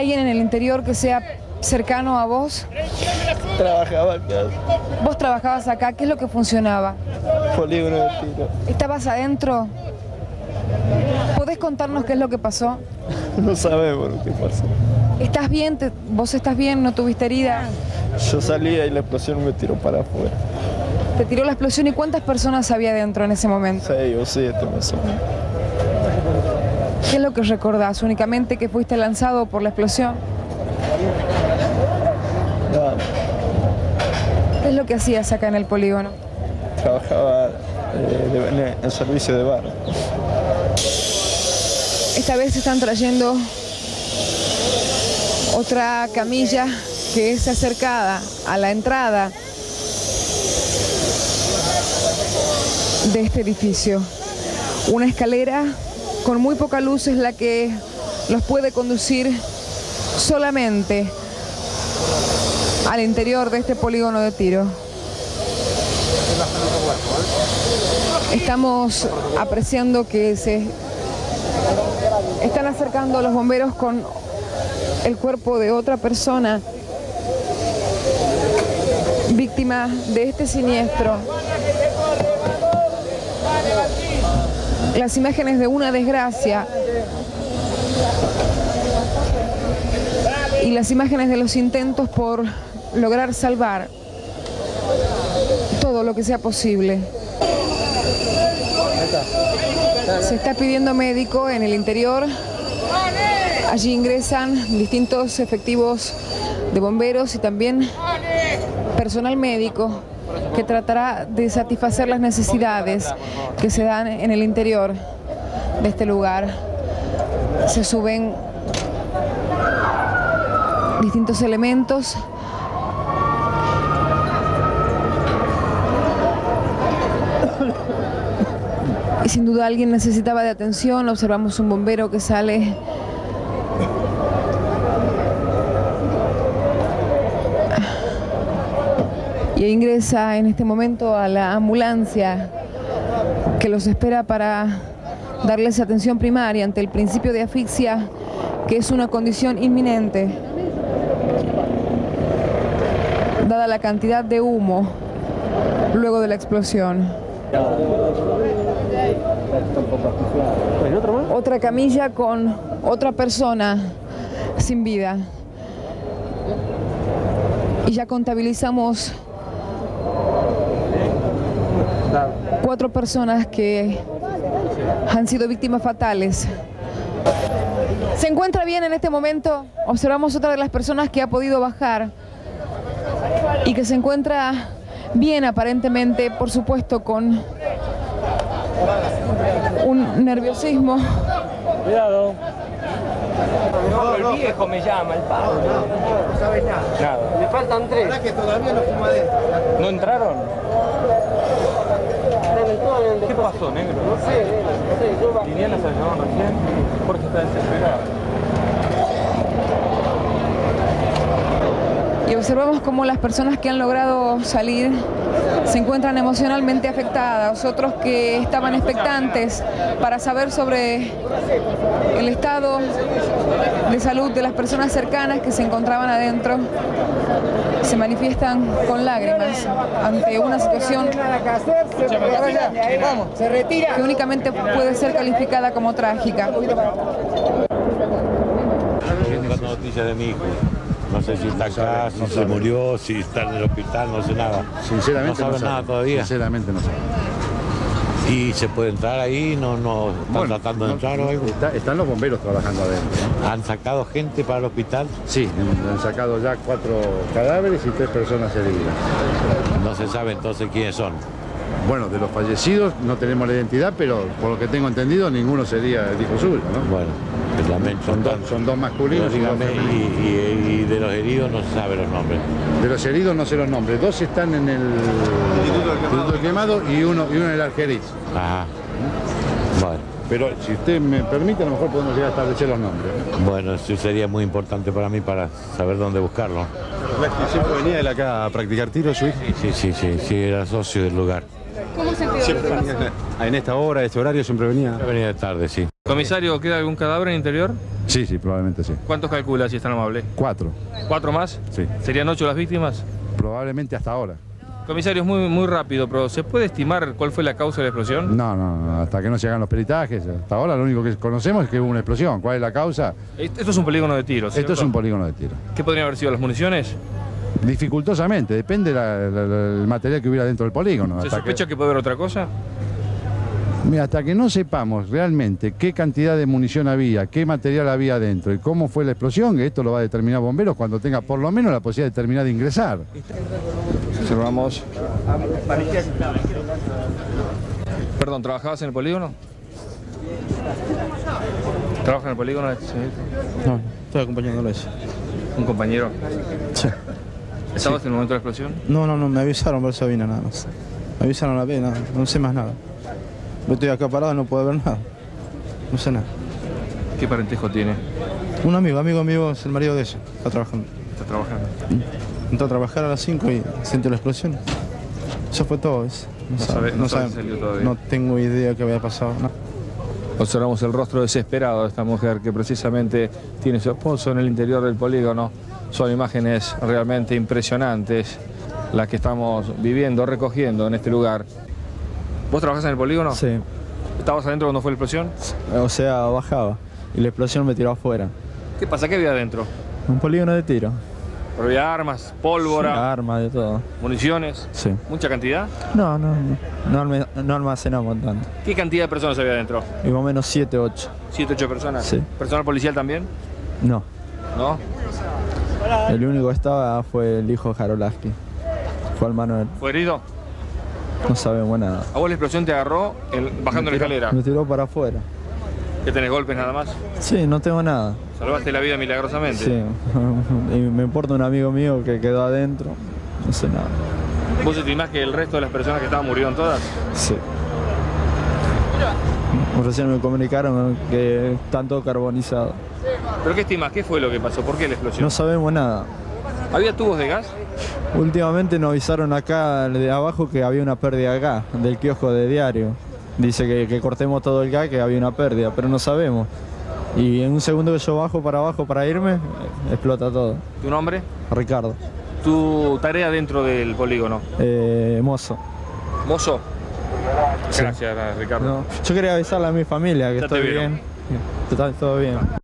alguien en el interior que sea cercano a vos? Trabajaba acá. ¿Vos trabajabas acá? ¿Qué es lo que funcionaba? Polígono de tiro. ¿Estabas adentro? ¿Podés contarnos qué es lo que pasó? No sabemos lo que pasó. ¿Estás bien? ¿Vos estás bien? ¿No tuviste herida? Yo salía y la explosión me tiró para afuera. ¿Te tiró la explosión y cuántas personas había dentro en ese momento? 6 o 7 más o menos. ¿Qué es lo que recordás? ¿Únicamente que fuiste lanzado por la explosión? Nada. ¿Qué es lo que hacías acá en el polígono? Trabajaba en servicio de bar. Esta vez están trayendo otra camilla que es acercada a la entrada de este edificio. Una escalera con muy poca luz es la que los puede conducir solamente al interior de este polígono de tiro. Estamos apreciando que se están acercando los bomberos con el cuerpo de otra persona víctima de este siniestro. Las imágenes de una desgracia y las imágenes de los intentos por lograr salvar todo lo que sea posible. Se está pidiendo médico en el interior. Allí ingresan distintos efectivos de bomberos y también personal médico que tratará de satisfacer las necesidades que se dan en el interior de este lugar. Se suben distintos elementos. Y sin duda alguien necesitaba de atención. Observamos un bombero que sale y ingresa en este momento a la ambulancia que los espera para darles atención primaria ante el principio de asfixia, que es una condición inminente, dada la cantidad de humo luego de la explosión. Otra camilla con otra persona sin vida. Y ya contabilizamos 4 personas que han sido víctimas fatales. ¿Se encuentra bien en este momento? Observamos otra de las personas que ha podido bajar y que se encuentra bien aparentemente, por supuesto con un nerviosismo. Cuidado. No, el viejo me llama, el padre. No sabes nada. Nada. Me faltan 3. ¿Verdad que todavía no fumadé? ¿No entraron? ¿Qué pasó, negro? No sé. Liliana se llamó recién. Jorge está desesperado. Y observamos cómo las personas que han logrado salir se encuentran emocionalmente afectadas, otros que estaban expectantes para saber sobre el estado de salud de las personas cercanas que se encontraban adentro, se manifiestan con lágrimas ante una situación que únicamente puede ser calificada como trágica. Buscando noticias de mi hijo. No sé si está acá, si se murió, si está en el hospital, no sé nada. Sinceramente no sabe nada todavía. Sinceramente no sabe. ¿Y se puede entrar ahí? ¿No están tratando de entrar o algo? Están los bomberos trabajando adentro, ¿no? ¿Han sacado gente para el hospital? Sí, han sacado ya 4 cadáveres y 3 personas heridas. No se sabe entonces quiénes son. Bueno, de los fallecidos no tenemos la identidad, pero por lo que tengo entendido ninguno sería el hijo suyo, ¿no? Bueno, lamento. Son dos masculinos y dos femeninos. Y de los heridos no se sabe los nombres. De los heridos no sé los nombres. 2 están en el Instituto del Quemado y uno en el Argerich. Ajá. Bueno. Pero si usted me permite, a lo mejor podemos llegar a establecer los nombres. Bueno, eso sería muy importante para mí para saber dónde buscarlo. ¿Siempre venía él acá a practicar tiro, su hijo? Sí, era socio del lugar. ¿Cómo se enteró? Siempre venía en esta hora, este horario, siempre venía. Venía de tarde, sí. Comisario, ¿queda algún cadáver en el interior? Sí, probablemente sí. ¿Cuántos calcula, si es tan amable? 4. ¿4 más? Sí. ¿Serían 8 las víctimas? Probablemente hasta ahora. Comisario, es muy rápido, pero ¿se puede estimar cuál fue la causa de la explosión? No, hasta que no se hagan los peritajes. Hasta ahora lo único que conocemos es que hubo una explosión. ¿Cuál es la causa? Esto es un polígono de tiro, ¿cierto? Esto es un polígono de tiro. ¿Qué podrían haber sido las municiones? Dificultosamente, depende del material que hubiera dentro del polígono. ¿Se sospecha que puede haber otra cosa? Mira, hasta que no sepamos realmente qué cantidad de munición había, qué material había dentro y cómo fue la explosión, esto lo va a determinar bomberos cuando tenga por lo menos la posibilidad de terminar de ingresar. Observamos. Perdón, ¿trabajabas en el polígono? ¿Trabaja en el polígono? No, estoy acompañándolo eso. ¿Un compañero? Sí. ¿Estabas en el momento de la explosión? No, me avisaron, por eso vine nada más. Me avisaron a la vez, no sé más nada. Yo estoy acá parado, no puedo ver nada. No sé nada. ¿Qué parentesco tiene? Un amigo mío es el marido de ella. Está trabajando. ¿Está trabajando? Entró a trabajar a las 5 y sintió la explosión. Eso fue todo. No sabe si salió todavía. No tengo idea qué había pasado. No. Observamos el rostro desesperado de esta mujer que precisamente tiene su esposo en el interior del polígono. Son imágenes realmente impresionantes las que estamos viviendo, recogiendo en este lugar. ¿Vos trabajás en el polígono? Sí. ¿Estabas adentro cuando fue la explosión? O sea, bajaba y la explosión me tiró afuera. ¿Qué pasa? ¿Qué había adentro? Un polígono de tiro. ¿Pero había armas, pólvora? Sí, armas, de todo. ¿Municiones? Sí. ¿Mucha cantidad? No almacenamos tanto. ¿Qué cantidad de personas había adentro? Y más o menos 7, 8. ¿7, 8 personas? Sí. ¿Personal policial también? No. ¿No? El único que estaba fue el hijo de Jarolaski. Fue el Manuel. ¿Fue herido? No sabemos nada. ¿A vos la explosión te agarró bajando la escalera? Me tiró para afuera. ¿Que tenés golpes nada más? Sí, no tengo nada. ¿Salvaste la vida milagrosamente? Sí. Y me importa un amigo mío que quedó adentro. No sé nada. ¿Vos estimás que el resto de las personas que estaban murieron todas? Sí. Recién me comunicaron que están todos carbonizados. ¿Pero qué estimás? ¿Qué fue lo que pasó? ¿Por qué la explosión? No sabemos nada. ¿Había tubos de gas? Últimamente nos avisaron acá de abajo que había una pérdida de gas del kiosco de diario. Dice que cortemos todo el gas, que había una pérdida, pero no sabemos. Y en un segundo que yo bajo para abajo para irme, explota todo. ¿Tu nombre? Ricardo. ¿Tu tarea dentro del polígono? Mozo. ¿Mozo? Sí. Gracias, Ricardo. No, yo quería avisarle a mi familia que Ya te estoy vieron. bien. Que está todo bien.